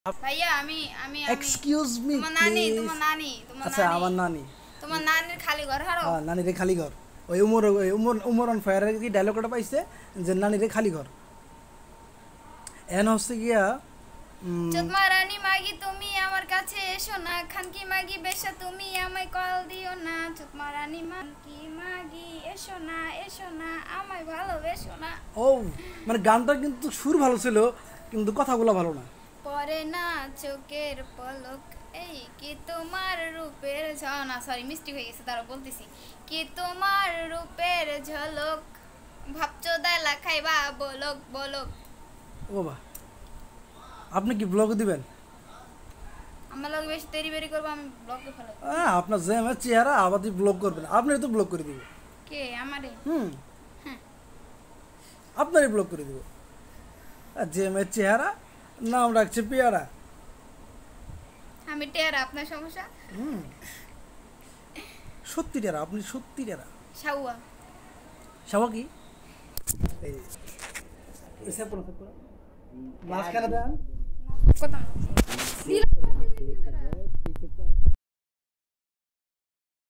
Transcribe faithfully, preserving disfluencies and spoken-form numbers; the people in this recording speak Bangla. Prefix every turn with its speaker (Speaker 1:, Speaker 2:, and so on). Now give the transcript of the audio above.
Speaker 1: ভাইয়া আমি আমি আমি
Speaker 2: এক্সকিউজ মি
Speaker 1: তোমার নানি তোমার নানি তোমার
Speaker 2: আচ্ছা
Speaker 1: নানি
Speaker 2: আমার নানি
Speaker 1: তোমার নানির খালি ঘর হারো
Speaker 2: হ্যাঁ নানি রে খালি ঘর ওই উমর ওই উমর উমর অন ফায়ারের কি ডায়লগটা পাইছে যে নানি রে খালি ঘর এন হচ্ছে গিয়া
Speaker 1: চোদমা রানী মাগি তুমি আমার কাছে এসো না খানকি মাগি বেশা তুমি আমায় কল দিও না চোদমা রানী মানকি মাগি এসো না এসো না আমায় ভালোবেসো না
Speaker 2: ও মানে গানটা কিন্তু সুর ভালো ছিল কিন্তু কথাগুলো ভালো না
Speaker 1: পরে না চোখের পলক এই কি তোমার রূপের ঝলক সরি মিষ্টি হয়ে গেছে তারা বলতেছি কি তোমার রূপের ঝলক ভাবছো দাইলা খাইবা বলক বলক
Speaker 2: ও বাবা আপনি কি ব্লগ দিবেন
Speaker 1: আমার লোক বেশি দেরি বেরি করবো আমি ব্লকে ফেলো
Speaker 2: হ্যাঁ আপনার যে আমার চেহারা আবার ব্লগ করবেন আপনি তো ব্লগ করে দিবে
Speaker 1: কে আমারে
Speaker 2: হুম
Speaker 1: হ্যাঁ
Speaker 2: আপনারই ব্লগ করে দিব আর যে আমার চেহারা নাম রাখছে পেয়ারা
Speaker 1: আমি টেরা আপনার সমস্যা
Speaker 2: হুম সত্যি টেরা আপনি সত্যি টেরা
Speaker 1: সাউয়া
Speaker 2: সাবা কি এই এসে পড়ো মাঝখানে দেন
Speaker 1: কথা দিল